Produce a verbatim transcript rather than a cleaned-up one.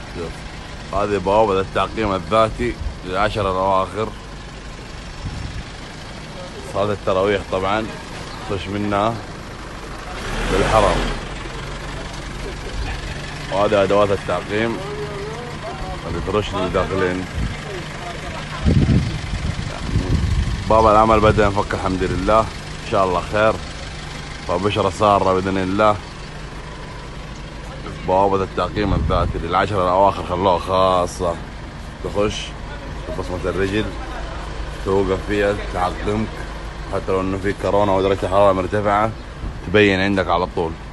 شوف هذه بوابة التعقيم الذاتي للعشر الأواخر، صلاة التراويح طبعا تخش منها للحرم. وهذه أدوات التعقيم اللي ترش اللي داخلين. باب العمل بدأ ينفك الحمد لله، إن شاء الله خير وبشرة سارة بإذن الله. بوابة التعقيم الذاتي للعشر الأواخر خلوها خاصة، تخش بصمة الرجل توقف فيها تعقمك، حتى لو إنه في كورونا ودرجة الحرارة مرتفعة تبين عندك على طول.